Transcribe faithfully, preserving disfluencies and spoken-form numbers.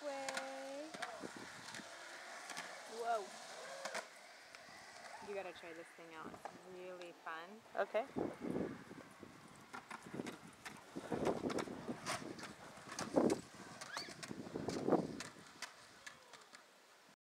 way. Whoa. You gotta try this thing out. It's really fun. Okay.